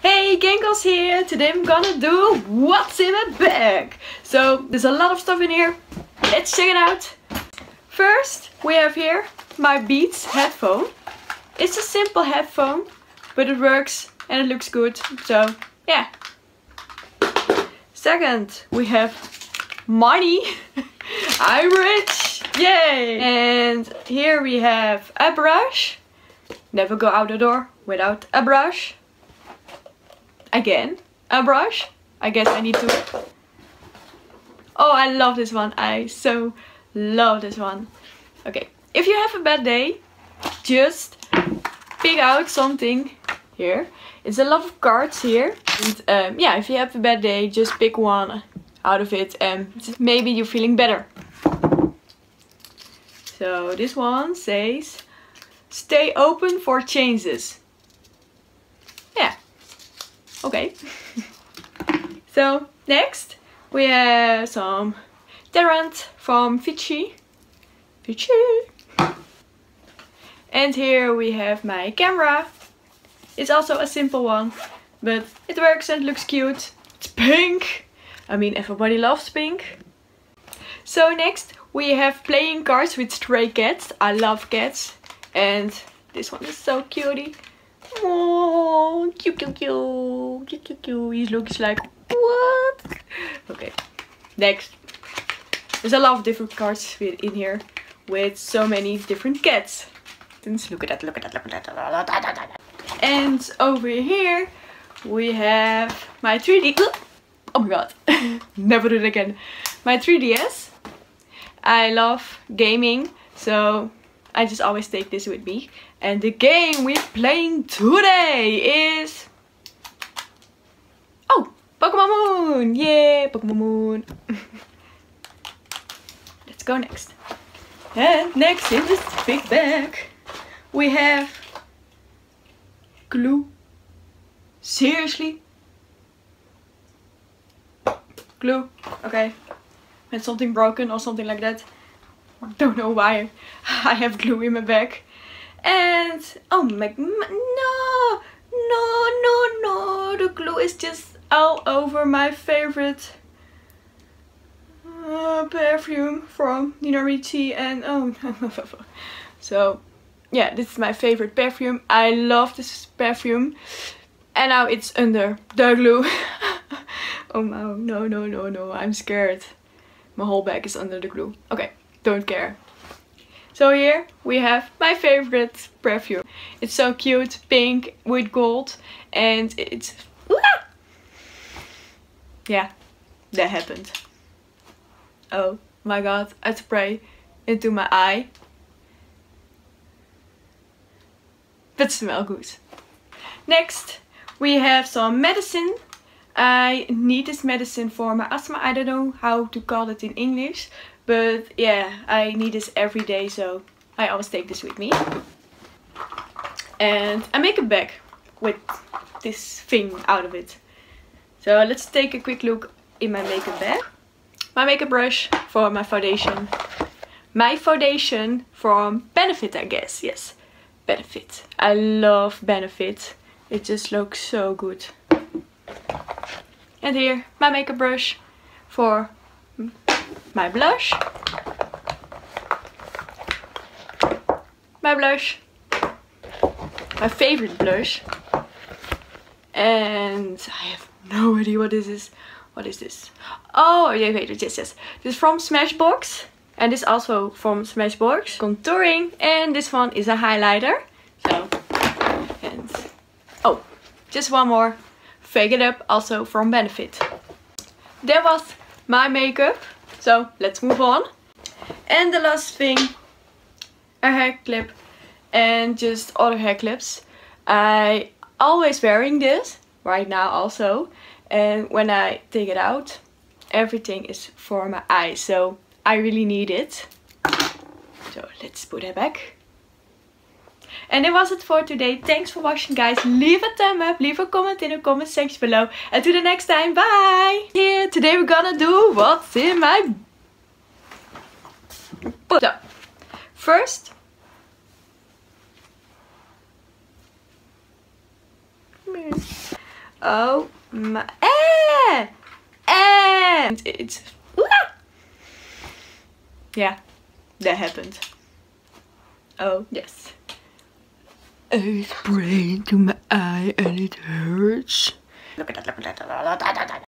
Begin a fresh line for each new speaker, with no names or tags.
Hey, Ginkles here! Today I'm gonna do what's in my bag. So there's a lot of stuff in here. Let's check it out. First we have here my Beats headphone. It's a simple headphone, but it works and it looks good. So yeah. Second we have money. I'm rich! Yay! And here we have a brush. Never go out the door without a brush. Again, a brush. I guess I need to... Oh, I love this one. I so love this one. Okay, if you have a bad day, just pick out something here. It's a lot of cards here. And yeah, if you have a bad day, just pick one out of it and maybe you're feeling better. So this one says, stay open for changes. Yeah. Okay. So next we have some deodorant from Vichy. And here we have my camera. It's also a simple one, but it works and looks cute. It's pink. I mean, everybody loves pink. So next we have playing cards with stray cats. I love cats. And this one is so cutie. Oh, cute. He looks like, what? Okay, next. There's a lot of different cards in here with so many different cats. Look at that. And over here we have my 3D. Oh my god, never do it again. My 3DS. I love gaming, so I just always take this with me. And the game we're playing today is... Oh, Pokemon Moon! Yay, Pokemon Moon! Let's go next. And next in this big bag we have glue. Seriously? Glue. Okay. When something broken or something like that. Don't know why I have glue in my bag. And oh my, no, the glue is just all over my favorite perfume from Nina Ricci. And oh so yeah, this is my favorite perfume. I love this perfume, and now it's under the glue. Oh no, I'm scared. My whole bag is under the glue. Okay, don't care. So here we have my favorite perfume. It's so cute, pink with gold, and it's... Yeah, that happened. Oh my god, I spray into my eye. That smells good. Next we have some medicine. I need this medicine for my asthma. I don't know how to call it in English. But yeah, I need this every day, so I always take this with me. And a makeup bag with this thing out of it. So let's take a quick look in my makeup bag. My makeup brush for my foundation. My foundation from Benefit, I guess. Yes, Benefit. I love Benefit. It just looks so good. And here, my makeup brush for my blush. My blush. My favorite blush. And I have no idea what this is. What is this? Oh, yeah, wait, yes. This is from Smashbox. And this also from Smashbox. Contouring. And this one is a highlighter. So, and oh, just one more. Fake It Up, also from Benefit. That was my makeup. So let's move on. And the last thing, a hair clip and just other hair clips. I always wearing this right now also. And when I take it out, everything is for my eyes. So I really need it. So let's put it back. And that was it for today. Thanks for watching, guys. Leave a thumb up, leave a comment in the comment section below. And to the next time, bye! Here, today we're gonna do what's in my... So, first... Oh my... It's... Yeah, that happened. Oh, yes. I sprayed into my eye and it hurts. Look at that, look at that.